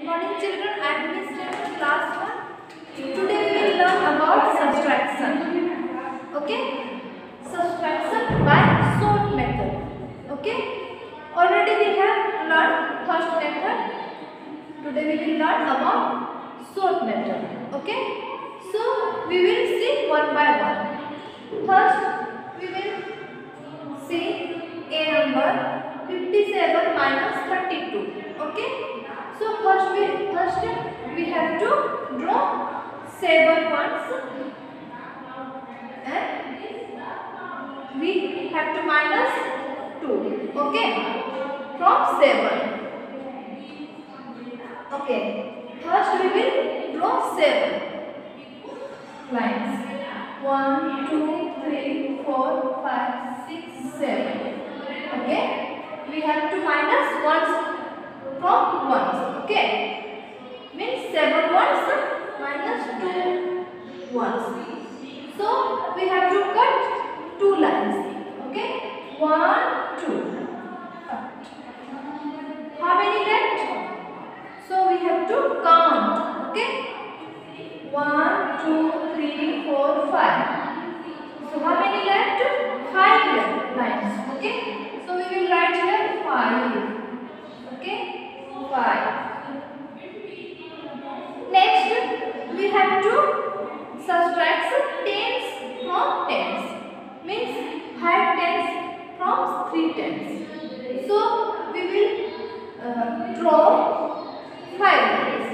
Good morning children, I am Miss Renu, class 1. Today we will learn about subtraction. Okay? Subtraction by sort method. Okay? Already we have learned first method. Today we will learn about sort method. Okay? So we will see one by one. First we will see a number 57 minus 32. Okay? So first we have to draw 7 ones and we have to minus 2. Okay? From 7. Okay. First we will draw 7 lines. 1, 2, 3, 4, 5, 6, 7. Okay? We have to minus ones from ones. Okay? Means 7 ones minus 2 ones. So we have to cut 2 lines. Okay? 1, 2. How many left? So we have to count. Okay? 1, 2, 3, 4, 5. So how many left? 5 lines. Okay? So we will write here 5. Okay? 5. Next, we have to subtract tens from tens. Means 5 tens from 3 tens. So we will draw 5 lines.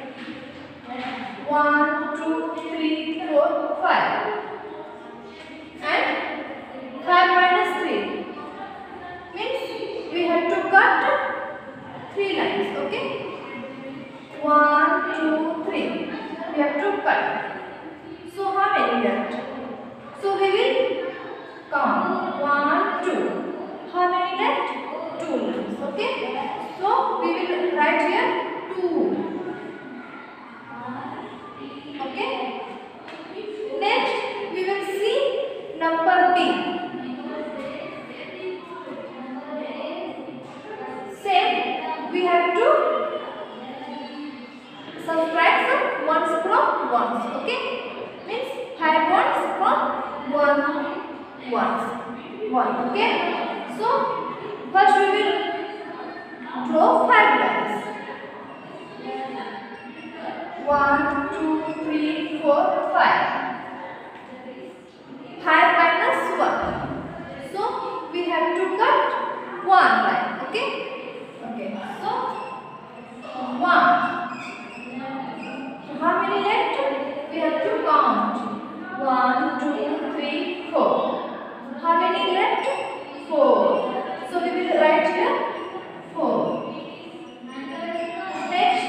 1, 2, 3, 4, 5. And 5 minus 3 means we have to cut 3 lines. Okay? 1, 2, 3. We have to cut. So how many left? So we will count 1, 2. How many left? 2 lines. Okay? So we will write here 2. Okay? Next we will see number B. Same, we have to subtract ones from ones. Okay? Means 5 ones from 1 ones. 1. Okay? So first we will draw 5 lines. 1, 2, 3, 4, 5. 5 minus 1. So we have to cut 1 line. Okay? Okay. So 1. How many left? We have to count. 1, 2, 3, 4. How many left? 4. So we will write here 4. Next,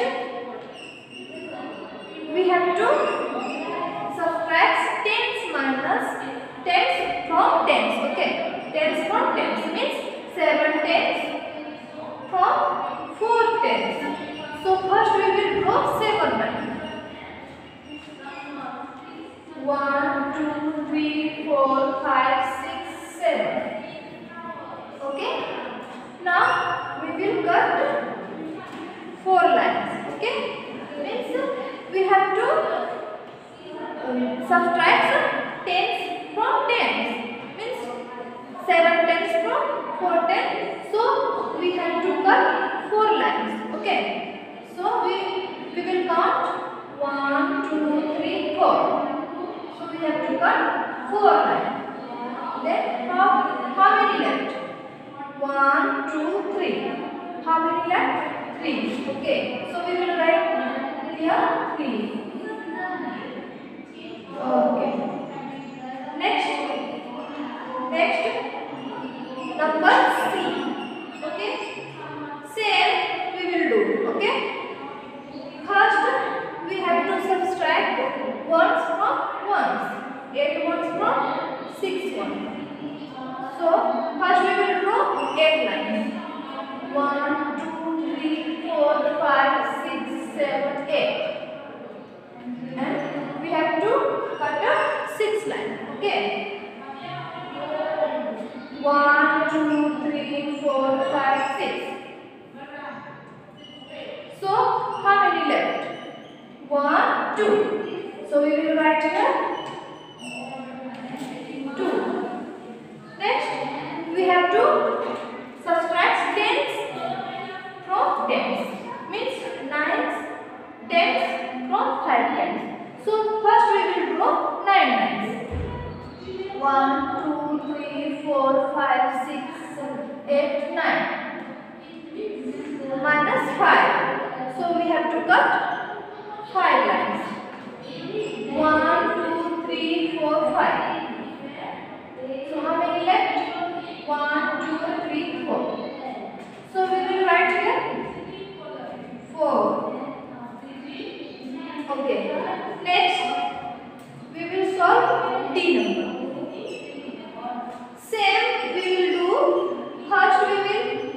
we have to subtract tens minus tens from tens. Okay? Tens from tens means 7 tens from 4 tens. So first we will draw 7 lines. 1, 2, 3, 4, 5, 6, 7. Okay? Now we will cut 4 lines. Okay? Means we have to subtract tens from tens. Means 7 tens from 4 tens. So we have to cut 4 lines. Okay? So we will count 1, 2, 3, 4. So we have to cut 4 lines. Then how many left? 1, 2, 3. How many left? 3. Okay. So we will write here 3. Okay. Next number C. Okay. Same we will do. Okay. First we have to subtract ones from ones. 8 ones from 6 ones. So first we will draw 8 lines. 1, 2, 3, 4, 5, 6, 7, 8. 2. So we will write here 2. Next, we have to subtract tens from tens. Means 9s, 10s from 5 tens. So first we will draw 9 nines. 1, 2, 3, 4, 5, 6, 7, 8, 9. Minus 5. So we have to cut 5 lines. 1, 2, 3, 4, 5. So how many left? 1, 2, 3, 4. So we will write here 4. Okay. Next, we will solve D number. Same we will do. First we will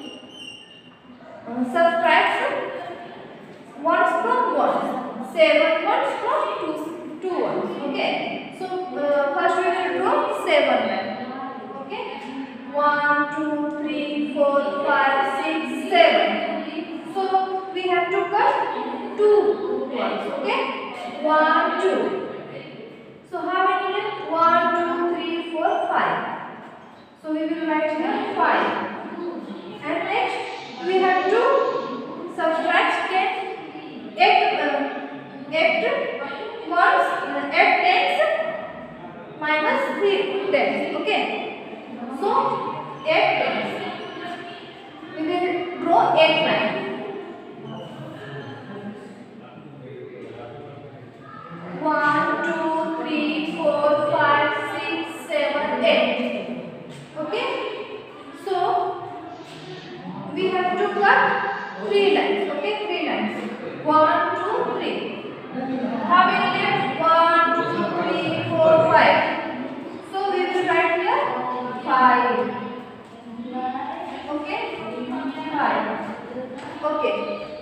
subtract ones from ones. 7 ones from 2 ones. Okay. So first we will draw 7 lines. Okay. 1, 2, 3, 4, 5, 6, 7. So we have to cut 2 ones. Okay. 1, 2. So how many left? 1, 2, 3, 4, 5. So we will write here 5. And next we have to subtract 8 tens minus 3 tens. Okay. So 8 tens. We will draw 8 lines. 1, 2, 3, 4, 5, 6, 7, 8. Okay. So we have to cut 3 lines. Okay, 3 lines. 1, 2, 3. How many left? 1, 2, 3, 4, 5. So we will write here 5. Okay, 5. Okay.